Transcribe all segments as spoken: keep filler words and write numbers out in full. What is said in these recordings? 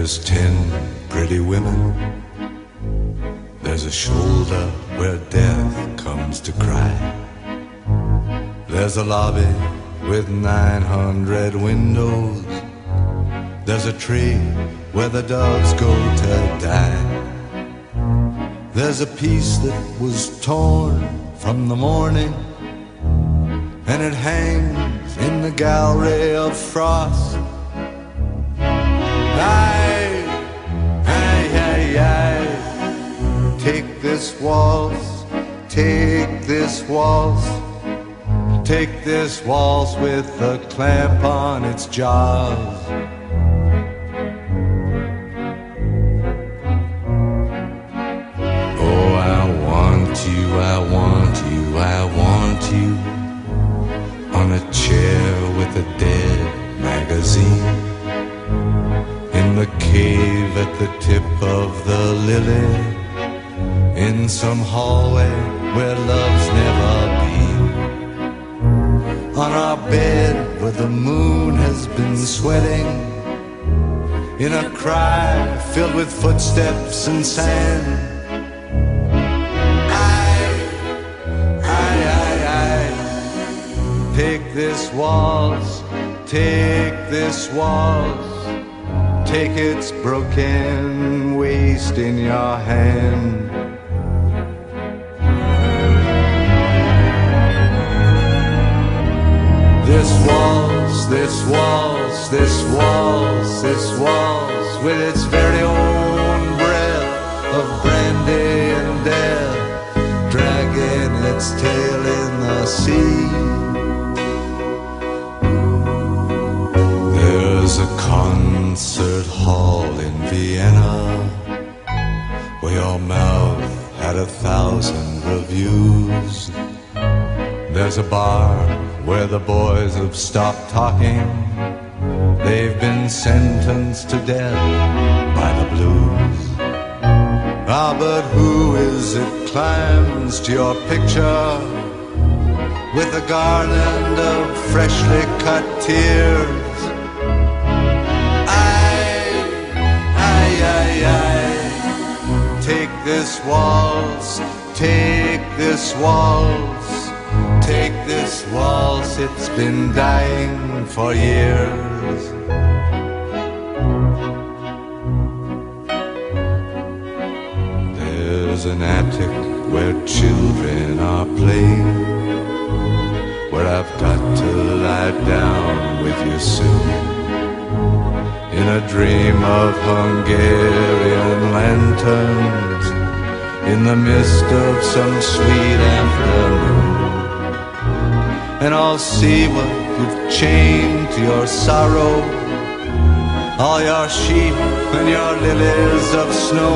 There's ten pretty women. There's a shoulder where death comes to cry. There's a lobby with nine hundred windows. There's a tree where the doves go to die. There's a piece that was torn from the morning, and it hangs in the gallery of frost. Aye, aye, aye, aye. Take this waltz, take this waltz, take this waltz with a clamp on its jaws. Oh, I want you, I want you, I want you on a chair with a dead magazine, in the cave at the tip of the lily, in some hallway where love's never been, on our bed where the moon has been sweating, in a cry filled with footsteps and sand. Aye, aye, aye, aye. Take this waltz, take this waltz, take its broken waist in your hand. This waltz, this waltz, this waltz, this waltz, with its very own breath of brandy and death, dragging its tail in the sea. There's a concert hall in Vienna where your mouth had a thousand reviews. There's a bar where the boys have stopped talking. They've been sentenced to death by the blues. Ah, but who is it climbs to your picture with a garland of freshly cut tears? Aye, aye, aye, aye. Take this waltz, take this waltz, take this waltz, it's been dying for years. There's an attic where children are playing, where I've got to lie down with you soon, in a dream of Hungarian lanterns, in the mist of some sweet afternoon. And I'll see what you've chained to your sorrow, all your sheep and your lilies of snow.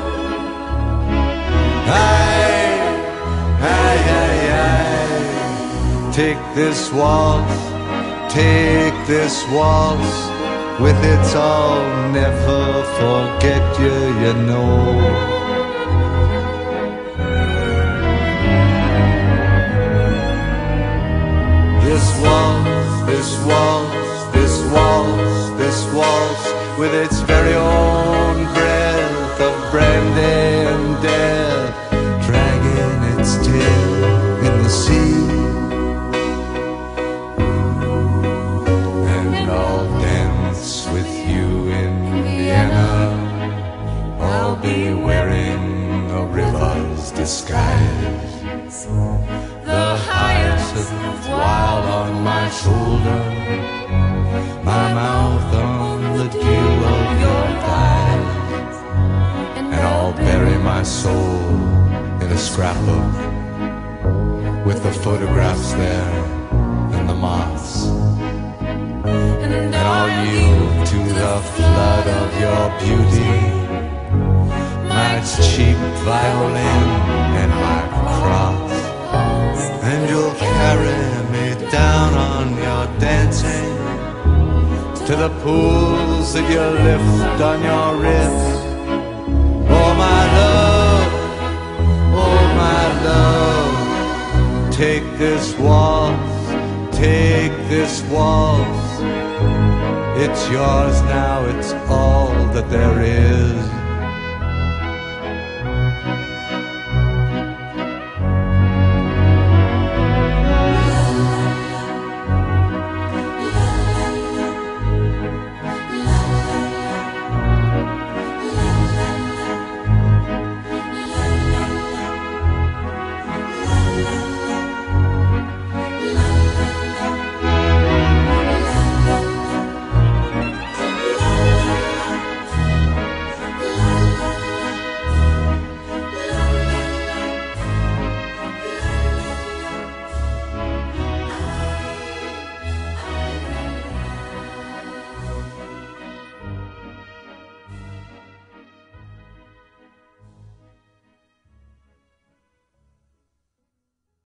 Aye, aye, aye, aye. Take this waltz, take this waltz, with its I'll never forget you, you know. This waltz, this waltz, this waltz, this waltz, with its very own breath of brandy and death, dragging its tail in the sea. And I'll dance with you in Vienna. I'll be wearing a river's disguise, the hyacinth wild on my shoulder, my mouth on the dew of your thighs. And I'll bury my soul in a scrapbook with the photographs there and the moths. And I'll yield to the flood of your beauty, my cheap violin and my cross. And you'll carry me down on your dancing to the pools that you lift on your wrist. Oh my love, oh my love, take this waltz, take this waltz, It's yours now, it's all that there is.